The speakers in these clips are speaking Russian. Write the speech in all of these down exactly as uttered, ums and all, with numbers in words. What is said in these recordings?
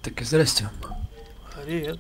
Так и здрасте. Привет.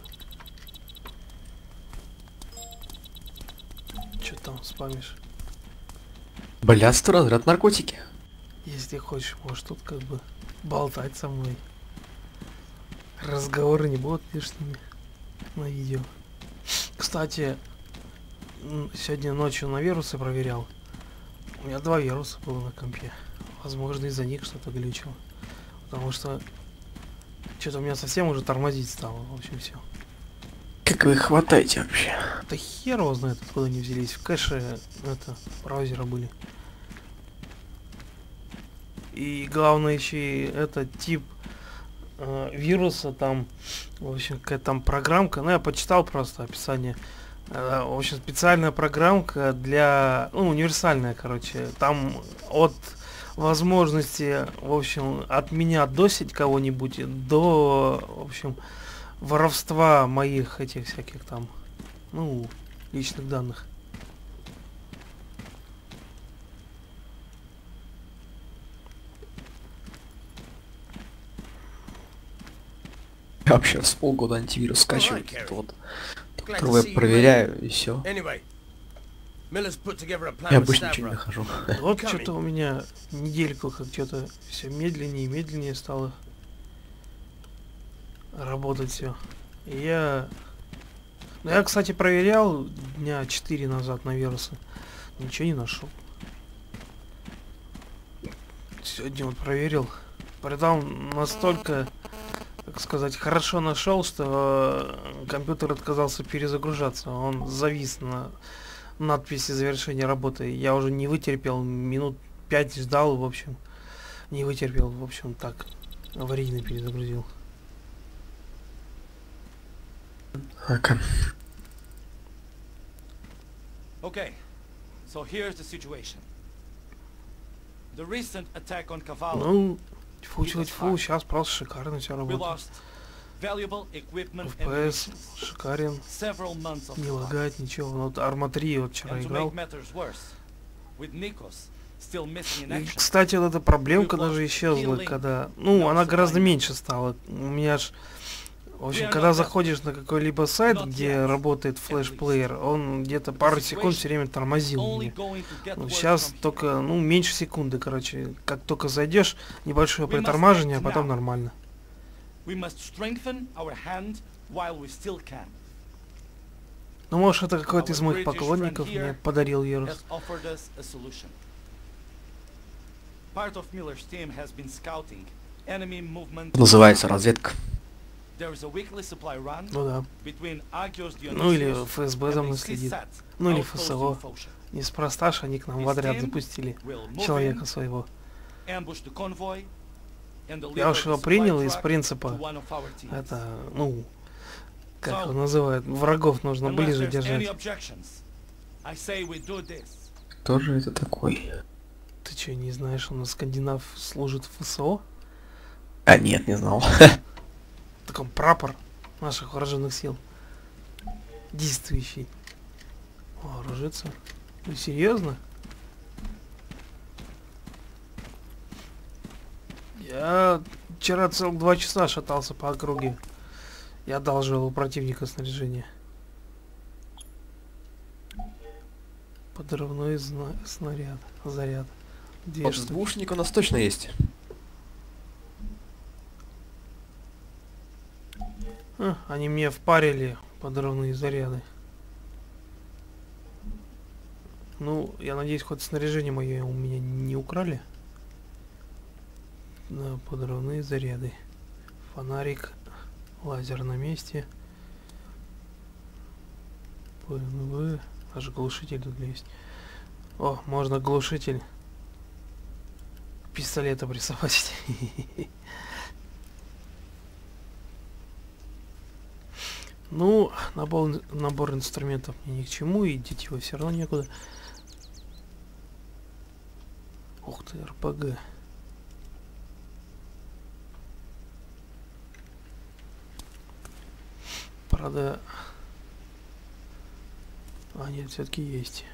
Че там спамишь? Блядство, разряд наркотики. Если хочешь, можешь тут как бы болтать со мной. Разговоры не будут лишними на видео. Кстати, м, сегодня ночью на вирусы проверял. У меня два вируса было на компе. Возможно, из-за них что-то глючило. Потому что что-то у меня совсем уже тормозить стало. В общем, все. Как вы их хватаете вообще? Да хер его знает, откуда они взялись. В кэше это браузера были. И главное еще и этот тип э, вируса там, в общем, какая-то там программка. Ну, я почитал просто описание. Э, в общем, специальная программка для, ну, универсальная, короче. Там от возможности, в общем, от меня досить кого-нибудь до, в общем, воровства моих этих всяких там, ну, личных данных. Я вообще с полгода антивирус скачиваю, Alright, Kerry. вот, Glad to который see я you, проверяю, и все. Anyway, Miller's put together a plan Я with обычно ничего не Stavro. нахожу. Вот Coming. что-то у меня недельку как что-то все медленнее и медленнее стало работать все. И я... Ну, я, кстати, проверял дня четыре назад на вирусы. Ничего не нашел. Сегодня вот проверил. Притом настолько, как сказать, хорошо нашел, что э, компьютер отказался перезагружаться. Он завис на надписи завершения работы. Я уже не вытерпел, минут пять ждал, в общем. Не вытерпел, в общем, так. Аварийно перезагрузил. Ага. Okay, so here's the situation. The recent attack on Cavallo, Ну, тьфу, тьфу, тьфу, сейчас просто шикарно все we работает. lost valuable equipment эф and пи эс munitions, шикарен, several months of не supply. лагает ничего. Ну, вот Арма три вот вчера And to играл. make matters worse, with Nikos still missing in И, action, кстати, вот эта проблемка даже исчезла, когда... Ну, она гораздо меньше стала. У меня ж... В общем, когда заходишь на какой-либо сайт, где работает флеш-плеер, он где-то пару секунд все время тормозил only меня. going to get Ну, worse сейчас from here. только, ну, меньше секунды, короче. Как только зайдешь, небольшое We must притормаживание, а act потом now. нормально. We must strengthen our hand while we still can. Ну, может, это какой-то из Our моих British поклонников friend мне here подарил вирус. has offered us a solution. Part of Miller's team has been scouting enemy movement. Называется разведка. There is a weekly supply run Ну да. between Agios Ну или Dionysios эф эс бэ and за the мной следит. C SAT Ну или outpost эф эс in о. Fosha. Неспроста ж они к нам в отряд запустили Will move человека in, своего. ambush the convoy, and deliver Я уж the его supply принял из truck to принципа, one of our teams. это, ну, как So, его называют, врагов нужно unless ближе there's any держать. objections, I say we do this. Кто же это такой? Ты что, не знаешь, он скандинав служит в эф эс о? А нет, не знал. Так он прапор наших вооруженных сил. Действующий. Вооружиться? Ну, серьезно? Я вчера целых два часа шатался по округе. Я одалживал у противника снаряжение. Подрывной зна- снаряд. Заряд. Две Вот штуки. двушник у нас точно есть. А, они мне впарили подрывные заряды. Ну, я надеюсь, хоть снаряжение мое у меня не украли. Да, подрывные заряды. Фонарик. Лазер на месте. пэ эн вэ. Аж глушитель тут есть. О, можно глушитель к пистолету присобачить. Ну, набор, набор инструментов мне ни к чему, и деть его все равно некуда. Ух ты, эр пэ гэ. Правда... А, нет, все-таки есть.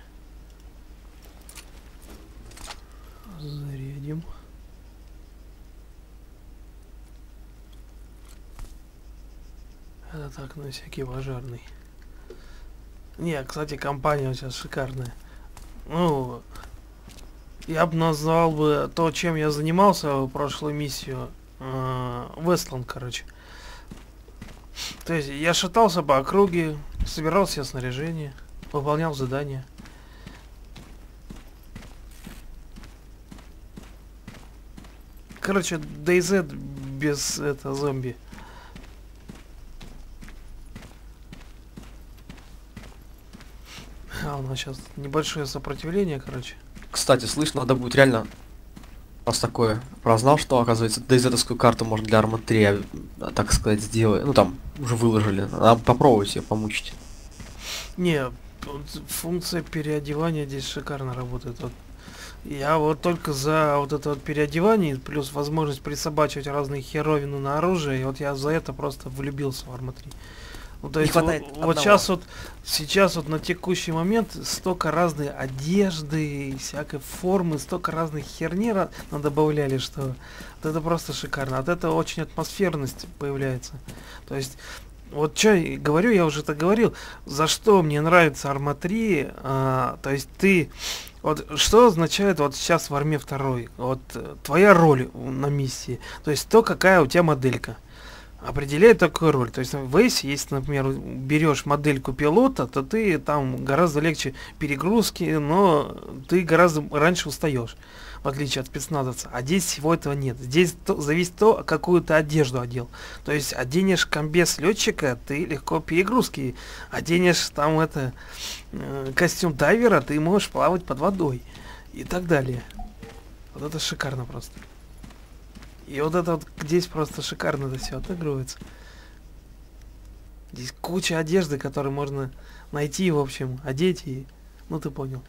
Зарядим. Это так, на всякий пожарный. Не, кстати, компания сейчас шикарная. Ну, я бы назвал бы то, чем я занимался в прошлую миссию, э, Вестланд, короче. То есть я шатался по округе, собирал себе снаряжение, выполнял задания. Короче, DayZ без это зомби. А у нас сейчас небольшое сопротивление, короче. Кстати, слышь, надо будет реально... Раз такое прознал, что, оказывается, DayZ-овскую карту можно для Arma три, а, так сказать, сделать. Ну там, уже выложили. Надо попробовать ее помучить. Не, тут функция переодевания здесь шикарно работает. Вот. Я вот только за вот это вот переодевание, плюс возможность присобачивать разные херовины на оружие, и вот я за это просто влюбился в Arma три. Ну, то Не есть хватает вот, одного. вот сейчас вот, сейчас вот на текущий момент столько разной одежды, всякой формы, столько разных херни ра- добавляли, что вот это просто шикарно. От этого очень атмосферность появляется. То есть, вот что говорю, я уже это говорил, за что мне нравится Arma три, а, то есть ты, вот что означает вот сейчас в Арме второй, вот э, твоя роль на миссии, то есть то, какая у тебя моделька. Определяет такую роль. То есть в Эйсе, если, например, берешь модельку пилота, то ты там гораздо легче перегрузки, но ты гораздо раньше устаешь, в отличие от спецназовца. А здесь всего этого нет. Здесь то, зависит то, какую ты одежду одел. То есть оденешь комбез летчика, ты легко перегрузки. Оденешь там это э, костюм дайвера, ты можешь плавать под водой. И так далее. Вот это шикарно просто. И вот это вот здесь просто шикарно это все отыгрывается. Здесь куча одежды, которую можно найти, в общем, одеть и... Ну ты понял.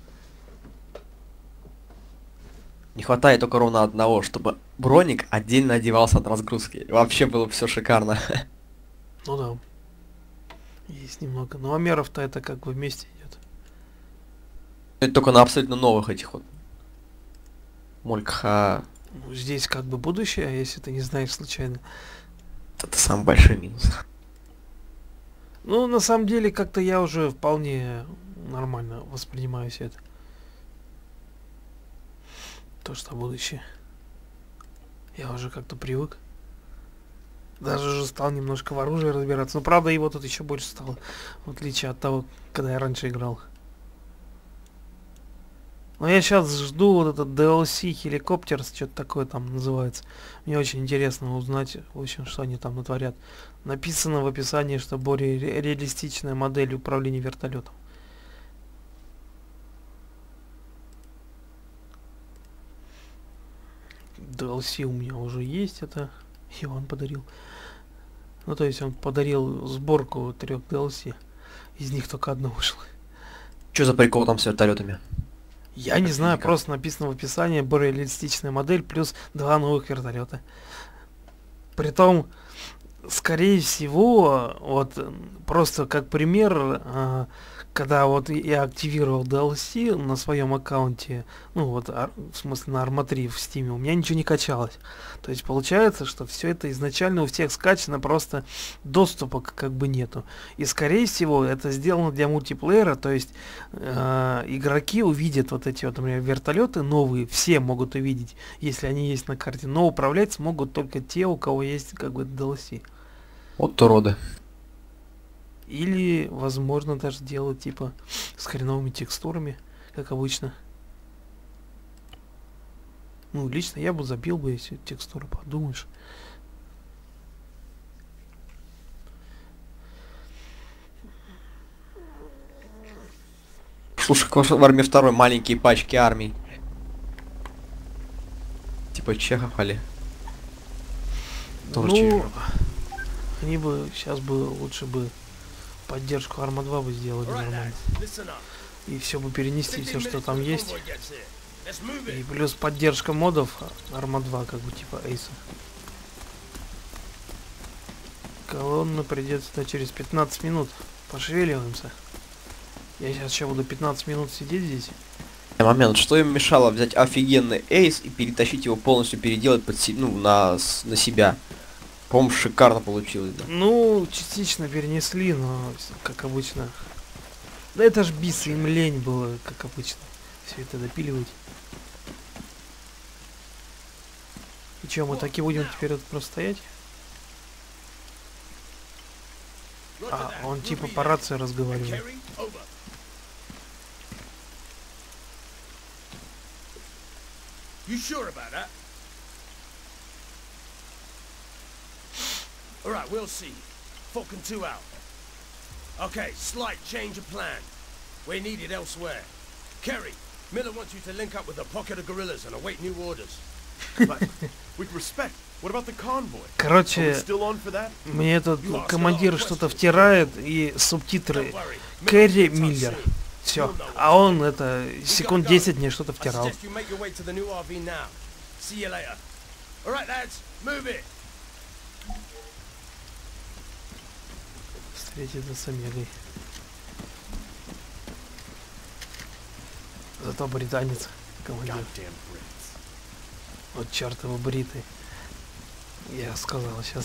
Не хватает только ровно одного, чтобы броник отдельно одевался от разгрузки. Вообще было все шикарно. Ну да. Есть немного. Но Амеров-то это как бы вместе идет. Это только на абсолютно новых этих вот мольках, а Ну, здесь как бы будущее, если ты не знаешь случайно. это самый большой минус. Ну, на самом деле, как-то я уже вполне нормально воспринимаю все это. То, что будущее. Я уже как-то привык. Даже уже стал немножко в оружии разбираться. Но правда его тут еще больше стало. В отличие от того, когда я раньше играл. Но я сейчас жду вот этот ди эл си Helicopters, что-то такое там называется. Мне очень интересно узнать, в общем, что они там натворят. Написано в описании, что более ре- реалистичная модель управления вертолетом. ди эл си у меня уже есть, это Иван подарил. Ну, то есть он подарил сборку трех ди эл си. Из них только одна вышла. Что за прикол там с вертолетами? Я не Как знаю, физика. просто написано в описании более реалистичная модель плюс два новых вертолета. Притом, скорее всего, вот м, просто как пример, а, когда вот я активировал ди эл си на своем аккаунте, ну вот, ар- в смысле на Arma три в Steam, у меня ничего не качалось. То есть получается, что все это изначально у всех скачано, просто доступа к- как бы нету. И скорее всего это сделано для мультиплеера, то есть э, игроки увидят вот эти вот, например, вертолеты новые, все могут увидеть, если они есть на карте, но управлять смогут только те, у кого есть как бы ди эл си. Вот уроды. Или, возможно, даже делать типа с хреновыми текстурами, как обычно. Ну, лично я бы забил бы эти текстуры, подумаешь. Слушай, как в армии второй маленькие пачки армий. Типа чехов, али? Тоже Ну, чехов. они бы сейчас бы лучше бы поддержку Arma два бы сделали All right, нормально. lads, listen up. И все бы перенести, все, fifteen что minutes там till the есть. convoy gets here. Let's move И it. плюс поддержка модов Arma два, как бы типа Эйса. Колонна придет сюда через пятнадцать минут. Пошевеливаемся. Я сейчас еще буду пятнадцать минут сидеть здесь. Момент, что им мешало взять офигенный эйс и перетащить его полностью, переделать под си- ну, на, с- на себя? По-моему, шикарно получилось, да. Ну, частично перенесли, но всё как обычно. Да это ж бис, им лень было, как обычно, все это допиливать. И чё, мы таки будем теперь тут просто стоять? А, он типа по рации разговаривает. Kerry, over. You sure about that? All right, we'll see. Falcon two out. Okay, slight change of plan. We're needed elsewhere. Kerry, Miller wants you to link up with a pocket of guerrillas and await new orders. But with respect, what about the convoy? Are we Короче, still on for that? мне тут командир что-то втирает и субтитры Don't worry. Кэрри Miller's in touch Миллер. soon. Все. А он это секунд десять мне что-то I втирал. suggest you make your way to the new R V now. See you later. All right, lads, move it. Встретиться с Омегой. Зато британец командир. Goddamn Brits. Вот черт его бритый. Я сказал сейчас.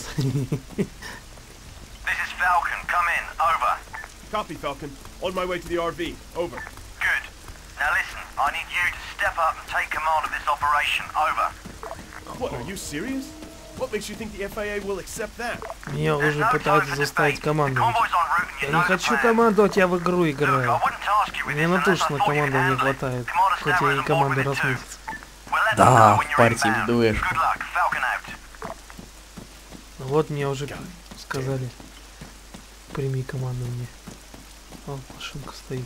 This is Falcon. Come in. Over. Copy, Falcon. On my way to the R V. Over. Good. Now listen, I need you to step up and take command of this operation. Over. What, are you serious? What makes you think the F A A will accept that? Меня There's уже no time пытаются for заставить debate. The командовать. convoy's en route and you Я know не the хочу plan. командовать, я в игру Look, I играю. wouldn't task you with Мне this на unless I точно thought you could команды не handle it. хватает. Come on, let's Хоть now я и report команды with раз it в too. месяц. We'll let them Да, know when you're парьте inbound. дуешь. Good luck. Falcon out. Ну вот мне уже сказали. Прими командование. Вон машинка стоит.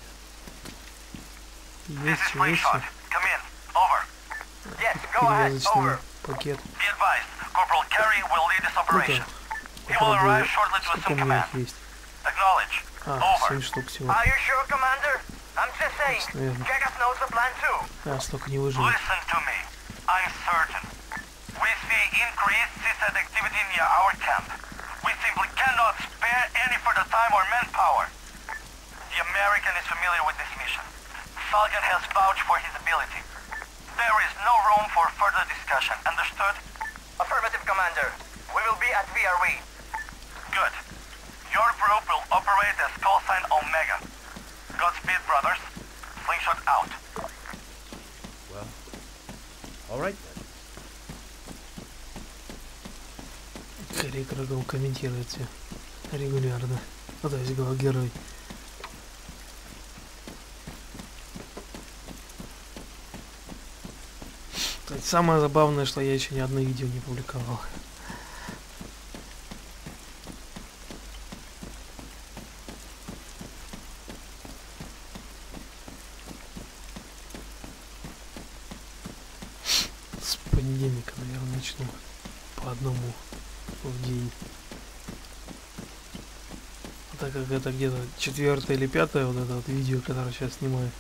This Есть, is есть. Slingshot. Come in. Over. Yes, go ahead. Перевязочный Over. пакет. Be advised, Corporal Kerry will lead this operation. He will Попробую. arrive shortly to Сколько у assume меня command. их есть? Acknowledge. А, Over. семь штук всего. Are you sure, Commander? I'm just saying. Точно верно. Jagas knows the plan too. А, столько не выживет. Listen to me. I'm certain. We see increased CSAT activity near our camp. We simply cannot spare any further time or manpower. The American is familiar with this mission. Falcon has vouched for his ability. There is no room for further discussion. Understood? Affirmative, Commander. We will be at V R V. Good. Your group will operate as call sign Omega. Godspeed, brothers. Slingshot out. Well, all right then. Кэрри кругом комментирует все регулярно. Ну, то есть главный герой. То есть самое забавное, что я еще ни одно видео не публиковал. С понедельника, наверное, начну. По одному в день. Так как это где-то четвертое или пятое вот это вот видео, которое сейчас снимаю.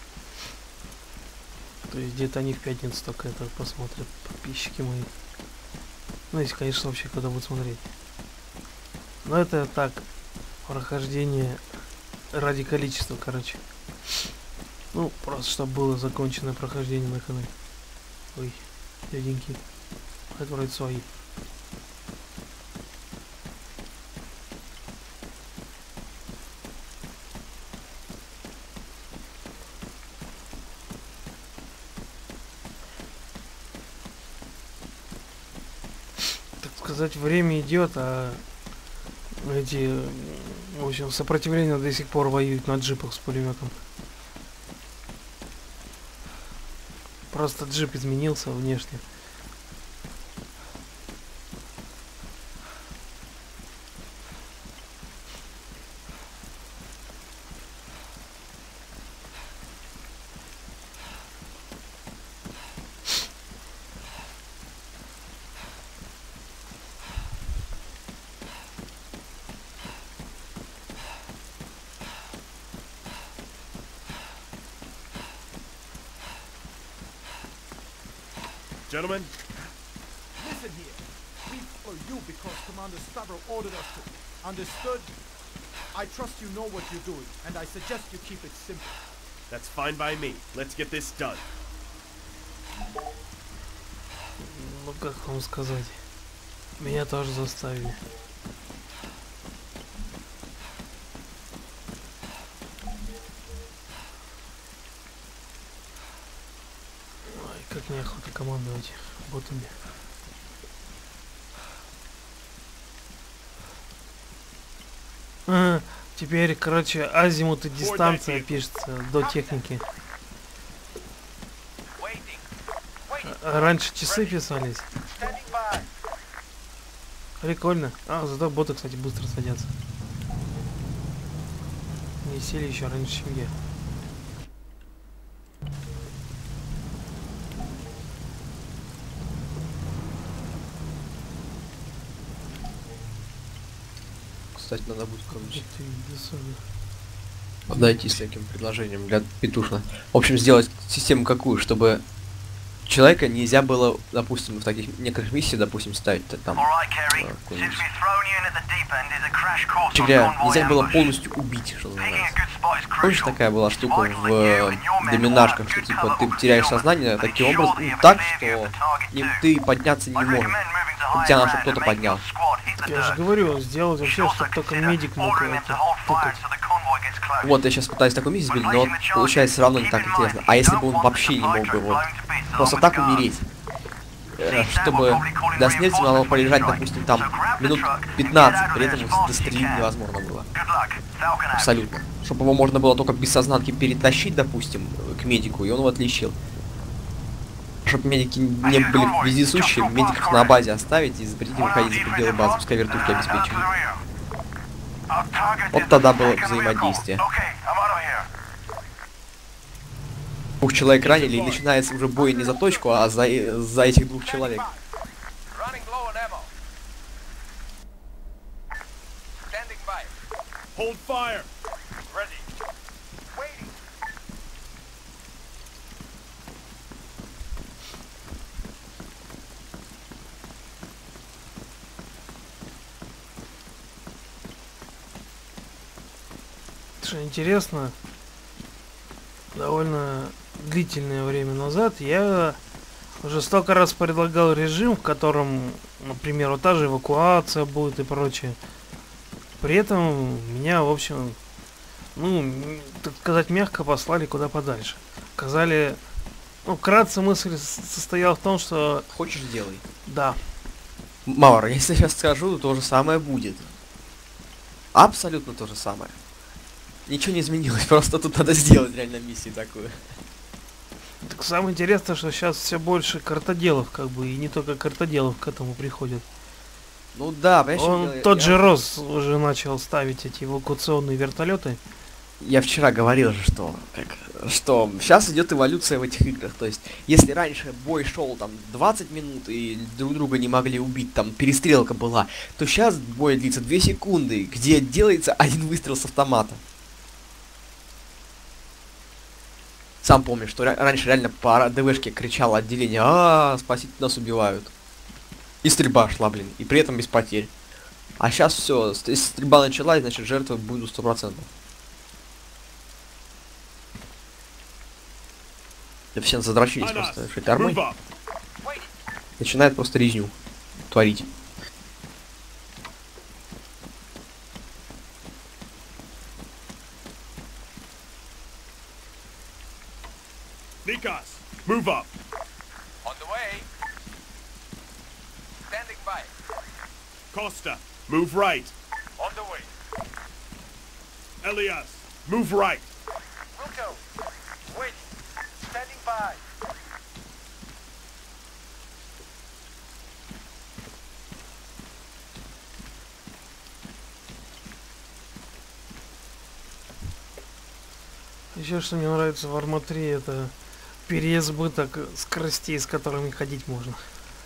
То есть где-то они в пятницу только это посмотрят, подписчики мои. Ну, если, конечно, вообще кто-то будет смотреть. Но это так, прохождение ради количества, короче. Ну, просто чтобы было законченное прохождение на канале. Ой, дяденьки. Это вроде свои. Сказать, время идет, а эти, в общем, сопротивление до сих пор воюют на джипах с пулеметом. Просто джип изменился внешне. Gentlemen, Listen here. We follow you because Commander Stavro ordered us to. Understood? I trust you know what you're doing, and I suggest you keep it simple. that's fine by me. Let's get this done. Ну как вам сказать? Меня тоже заставили. Ой, как неохота командовать ботами. А, теперь, короче, азимут и дистанция пишется до техники. А раньше часы писались. Прикольно. А, зато боты, кстати, быстро садятся. Не сели еще раньше, чем я. Кстати, надо будет короче Ты, бессонно. подойти с таким предложением для Петушна. В общем, сделать систему какую, чтобы человека нельзя было, допустим, в таких некоторых миссиях, допустим, ставить там. Чего нельзя было полностью убить, что называется. Помнишь, такая была штука в э, доминашках, что типа ты теряешь сознание таким образом, ну, так, что не, ты подняться не можешь. Тебя надо, чтобы кто-то поднял. Я же говорю, сделать вообще, чтобы только медик мог это тыкать. Вот, я сейчас пытаюсь такую миссию сбить, но вот, получается все равно не так интересно. А если бы он вообще не мог бы вот просто так умереть, э, чтобы до смерти надо полежать, допустим, там минут пятнадцать, при этом дострелить невозможно было. Абсолютно. Чтобы его можно было только без сознанки перетащить, допустим, к медику, и он его отличил. Чтобы медики не были вездесущие, медиков на базе оставить и запретить выходить за пределы базы, пускай вертушки обеспечивают. Вот тогда было взаимодействие. Двух человек ранили, и начинается уже бой не за точку, а за, за этих двух человек. Hold fire. Что интересно, довольно длительное время назад я уже столько раз предлагал режим, в котором, например, вот та же эвакуация будет и прочее. При этом меня, в общем, ну, так сказать, мягко послали куда подальше. Сказали, ну, вкратце мысль состояла в том, что... Хочешь, делай. Да. Маур, если я сейчас скажу, то же самое будет. Абсолютно то же самое. Ничего не изменилось, просто тут надо сделать реально миссию такую. Так самое интересное, что сейчас все больше картоделов, как бы, и не только картоделов к этому приходят. Ну да, понимаешь, Он, я, тот я, же Рос уже начал ставить эти эвакуационные вертолеты. Я вчера говорил же, что как, что сейчас идет эволюция в этих играх. То есть, если раньше бой шел там двадцать минут и друг друга не могли убить, там перестрелка была, то сейчас бой длится две секунды, где делается один выстрел с автомата. Сам помню, что раньше реально по ДВшке кричало отделение: а, спасите, нас убивают. И стрельба шла, блин, и при этом без потерь. А сейчас все, если стрельба началась, значит жертвы будут сто процентов. Да все задрочились просто, что это армой. Начинает просто резню творить. Nikas, move up. On the way. Standing by. Costa, move right. On the way. Elias, move right. Will go. Wait. Standing by. Еще что мне нравится в Арма три, это переизбыток скоростей, с которыми ходить можно.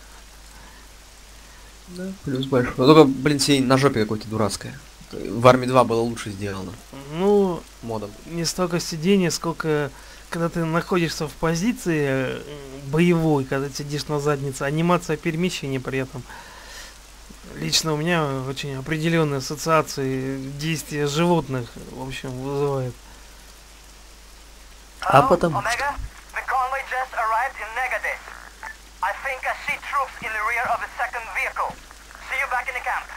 Да, плюс большой. Но только, блин, сиденье на жопе какое-то дурацкое. В Арме два было лучше сделано. Ну, Модом. не столько сидения, сколько когда ты находишься в позиции боевой, когда сидишь на заднице, анимация перемещения при этом. Лично у меня очень определенные ассоциации действия животных, в общем, вызывает. А потому Omega, the convoy just arrived in Negadis. I think I see troops in the rear of a second vehicle. See you back in the camp.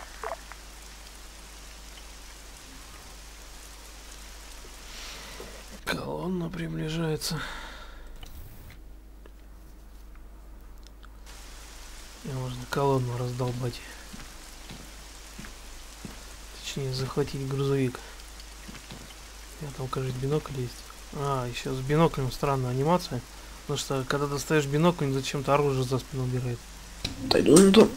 Колонна приближается. Мне можно колонну раздолбать. Точнее, захватить грузовик. Я там, кажется, бинокль есть. А, еще с биноклем странная анимация. Потому что, когда достаешь бинокль, он зачем-то оружие за спину убирает. Да иду, иду.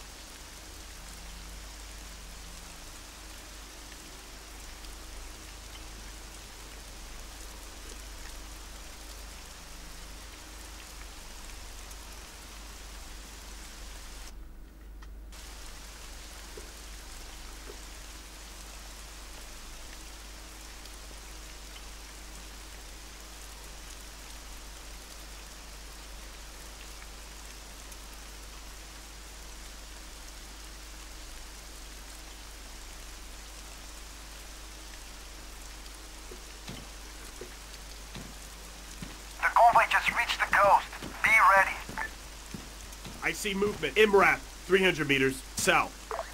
The convoy just reached the coast. Be ready. I see movement. M RAP, three hundred meters south.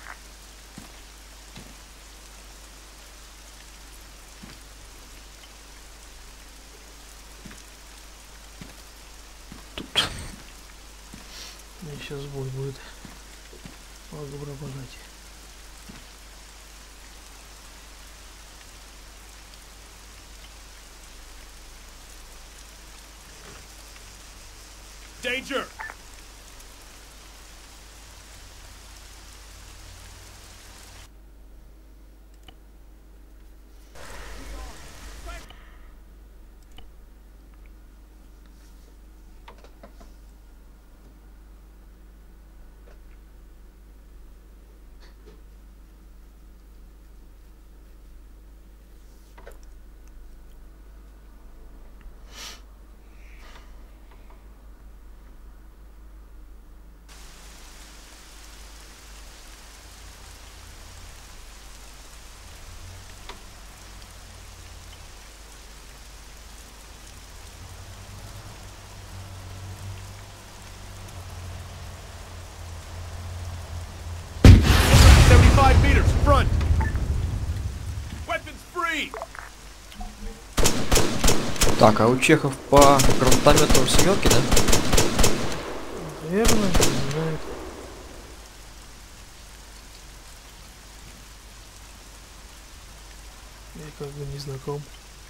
Сейчас бой будет. Могу пропадать. Danger! seventy-five meters, front! Weapons free! Так, а у чехов по гранатомету семерки, да? Наверное, не знаю. Я как бы не знаком.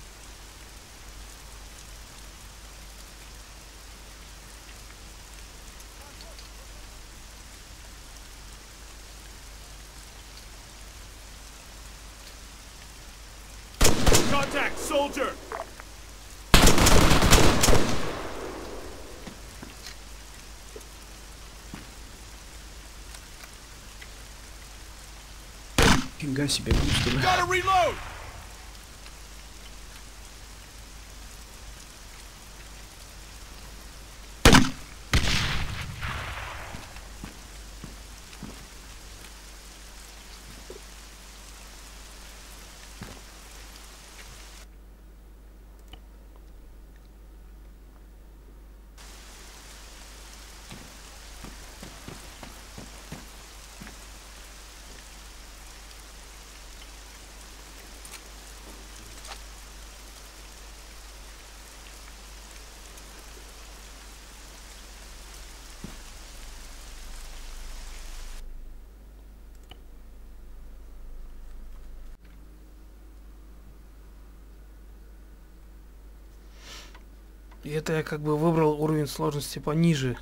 Contact, soldier! Фига себе, что ли? Gotta reload! И это я как бы выбрал уровень сложности пониже.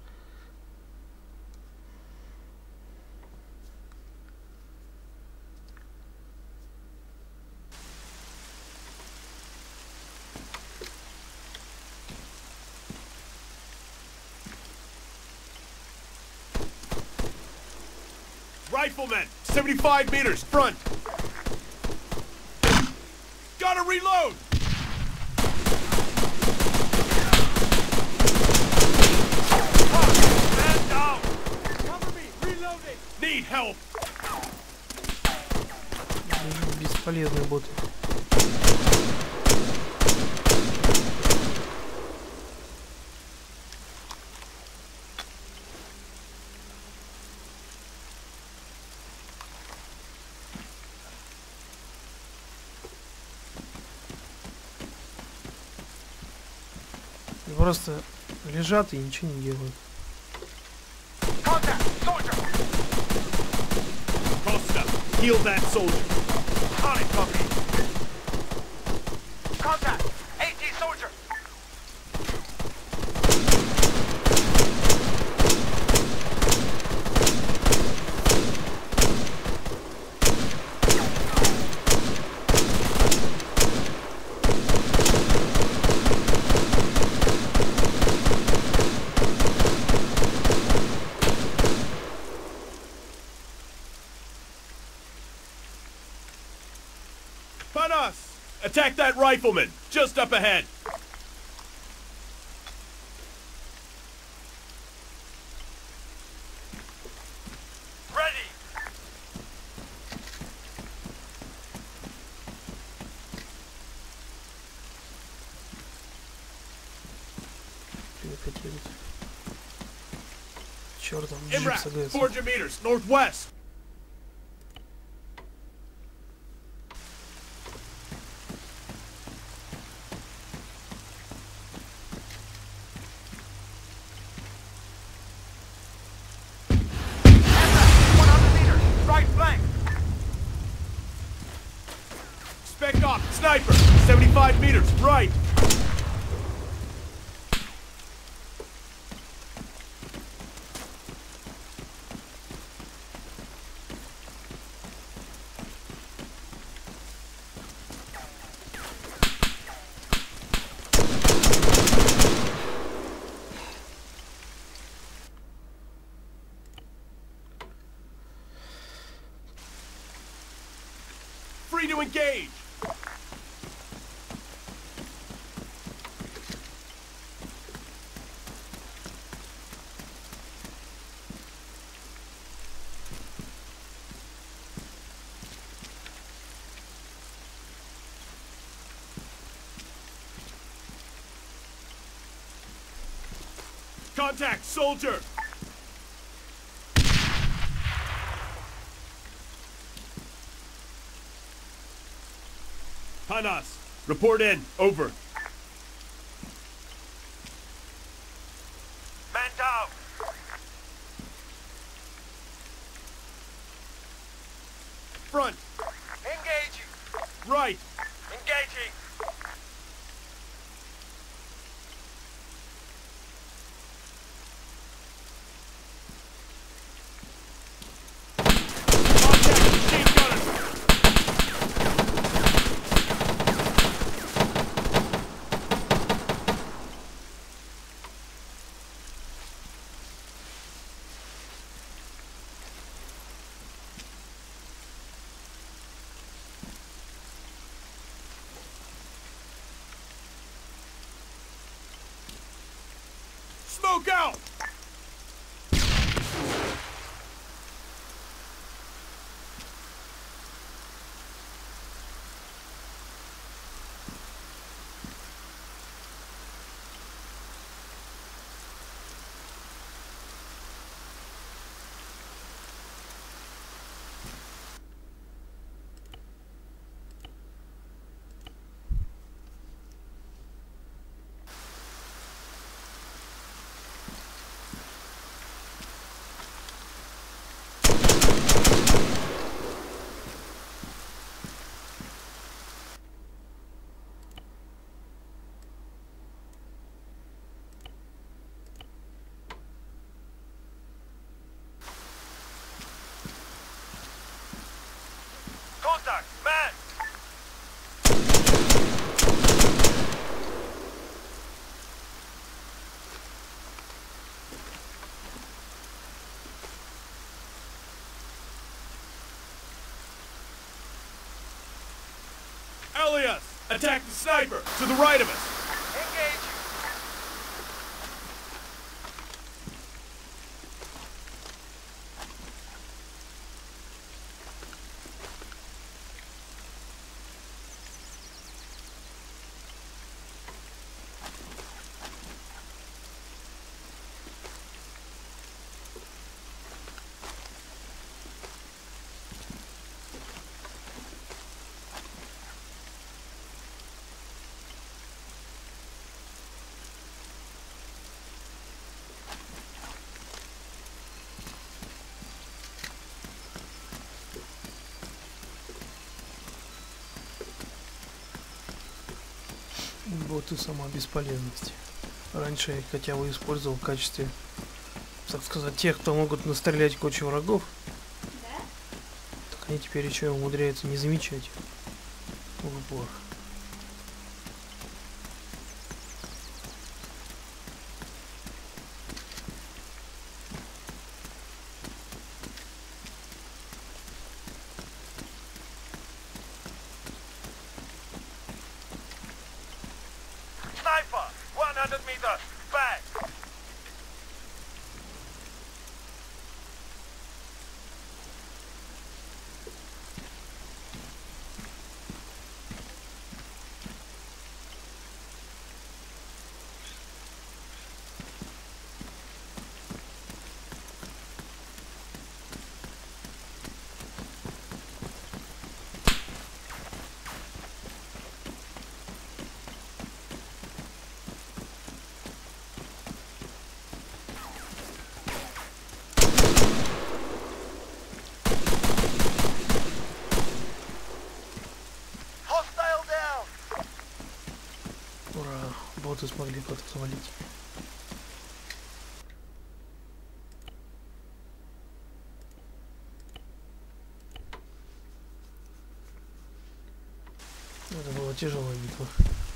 Riflemen, seventy-five meters, front! Gotta reload! Man down! Cover me, reloading! Need help! Бесполезный бот. Просто лежат и ничего не делают. Contact! Soldier! Costa, heal that soldier. On it, copy. Contact! AT soldier! Panas! Attack that rifleman! Just up ahead! Ready! Перекатились. Черт, там джип Imrat, садится. four hundred meters, northwest! one hundred meters! Right flank! Spec op, sniper! seventy-five meters, right! Free to engage! Contact, soldier! Panas, report in, over. Man down! Front, Engaging! right, Engaging! contact, machine gunner! Smoke out! Contact! Man! Elias, attack the sniper, to the right of us! Engaging! Боты сама бесполезность. Раньше я их хотя бы использовал в качестве, так сказать, тех, кто могут настрелять кучу врагов. Да? Так они теперь еще умудряются не замечать в упор. Sniper! one hundred meters! Back! Hostile down! Ура, боты смогли кого-то завалить. Это была тяжелая битва.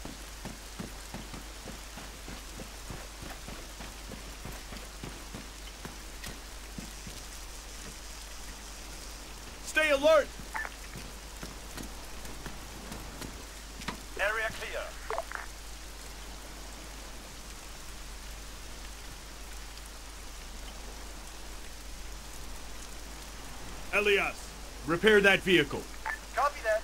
Stay alert! Area clear. Elias, repair that vehicle. Copy that.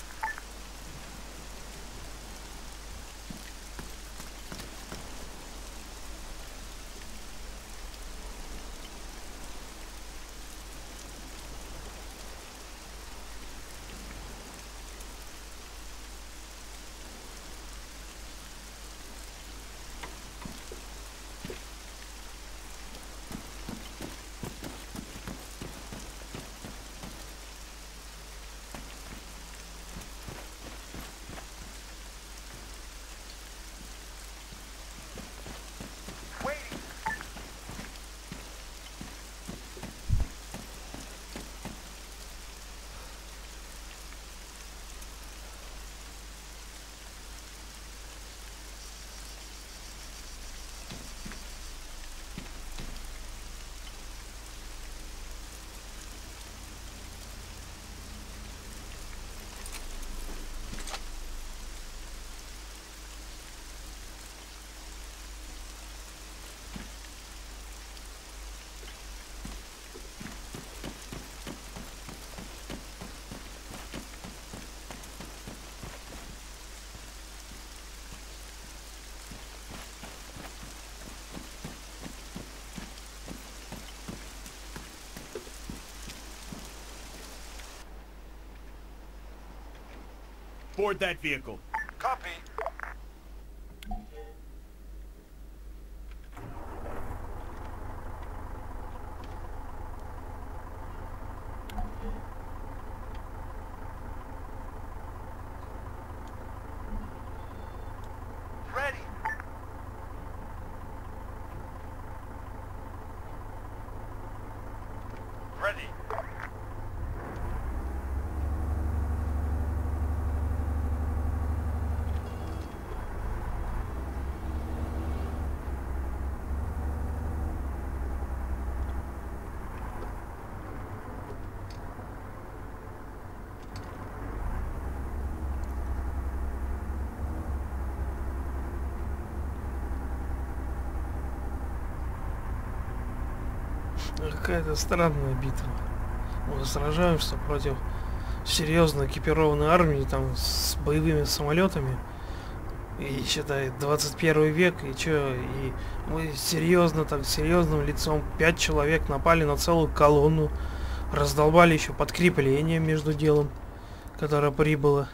Waiting. Board that vehicle. Copy. Ready. Ready. Какая-то странная битва. Мы сражаемся против серьезно экипированной армии, там, с боевыми самолетами. И считай, двадцать первый век, и чё, и мы серьезно, так, серьезным лицом, пять человек напали на целую колонну, раздолбали еще подкрепление между делом, которое прибыло.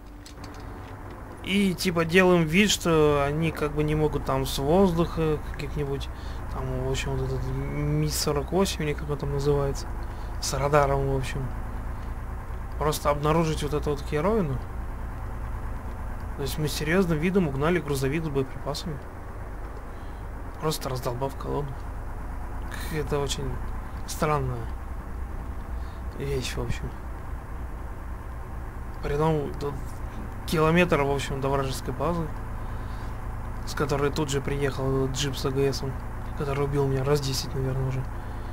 И типа делаем вид, что они как бы не могут там с воздуха каких-нибудь, там, в общем, вот этот Ми сорок восемь, или как он там называется, с радаром, в общем, просто обнаружить вот эту вот херовину. То есть мы серьезным видом угнали грузовик с боеприпасами. Просто раздолбав колонну. Это очень странная вещь, в общем. Притом тут километр, в общем, до вражеской базы, с которой тут же приехал этот джип с АГСом, который убил меня раз десять, наверное, уже.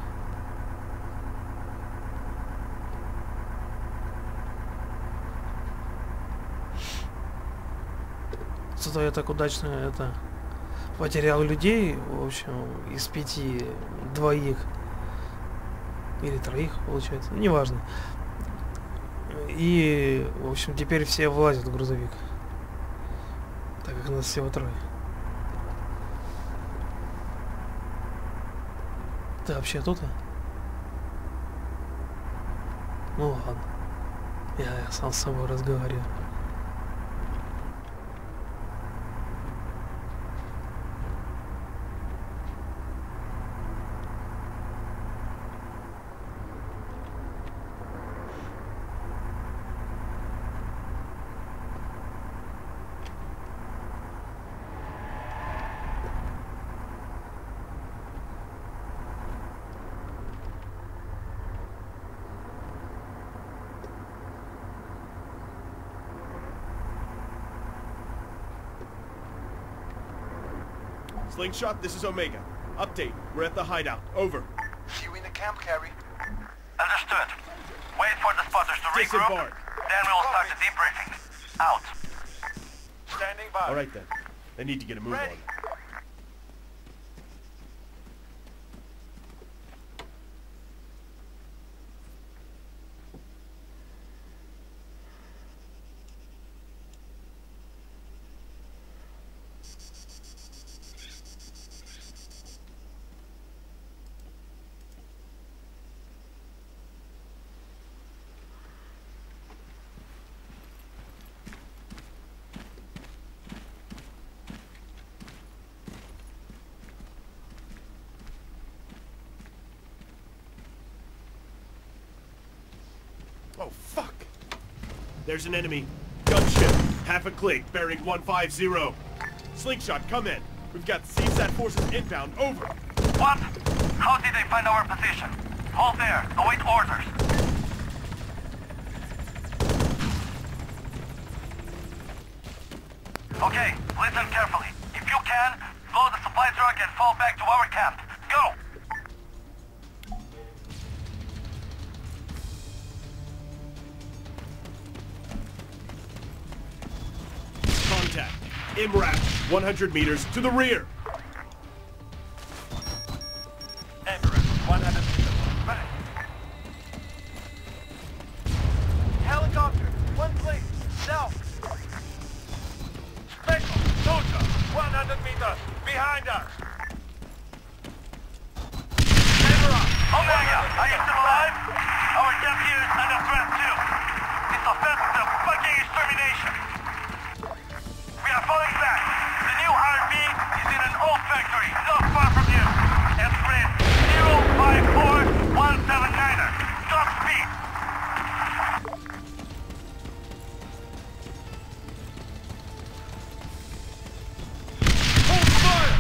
Зато я так удачно это потерял людей, в общем, из пяти двоих или троих, получается, неважно. И, в общем, теперь все влазят в грузовик, так как нас всего трое. Ты вообще тут? Ну ладно, я, я сам с собой разговариваю. Slingshot, this is Omega. Update, we're at the hideout. Over. See you in the camp, Carrie. Understood. Wait for the spotters to regroup, Disembark. then we will start the debriefing. Out. Standing by. All right then. They need to get a move Ready. on. Oh, fuck! There's an enemy. Gunship. Half a click, bearing one five zero. Slingshot, come in. We've got C SAT forces inbound. Over. What? How did they find our position? Hold there. Await orders. Okay, listen carefully. If you can, load the supply truck and fall back to our camp. Go! Contact. M RAP. one hundred meters to the rear. one hundred meters. Back. Helicopter, one place, south. Special, soldier, one hundred meters, behind us. Omega, are you still alive? Our camp here is under threat too. It's offensive fucking extermination. We are falling back. The new R V is in an old factory, not far from you. And spread zero five four one seven niner. Stop speed. Hold fire!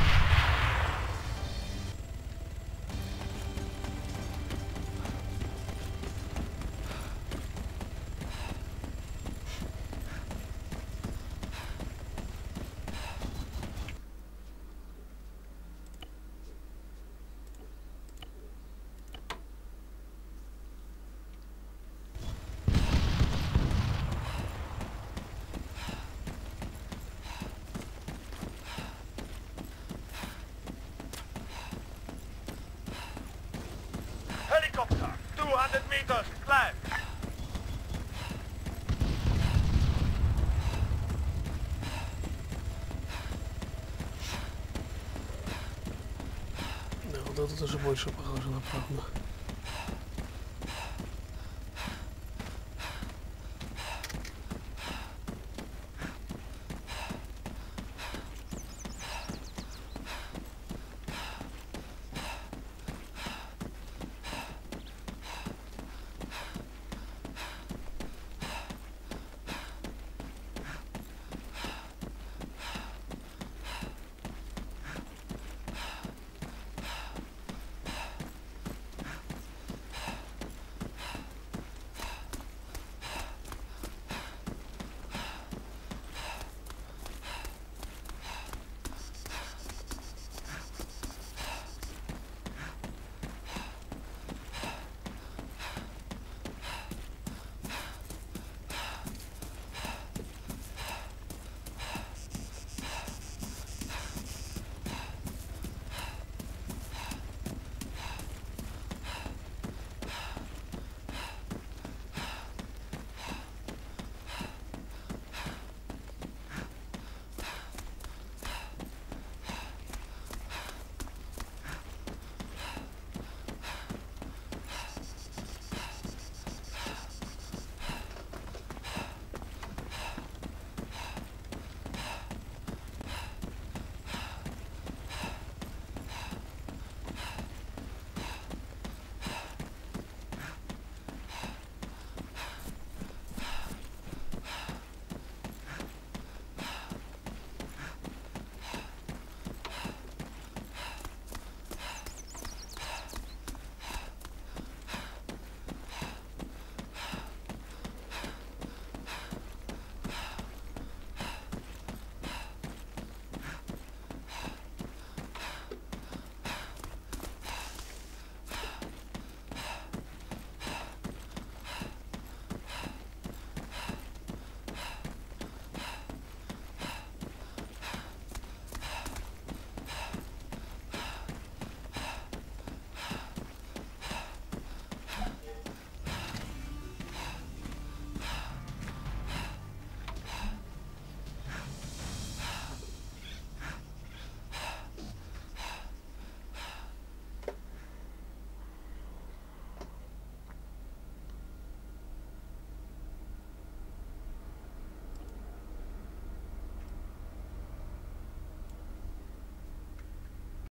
Helicopter, two hundred meters, left. Да, вот это тоже больше похоже на правду.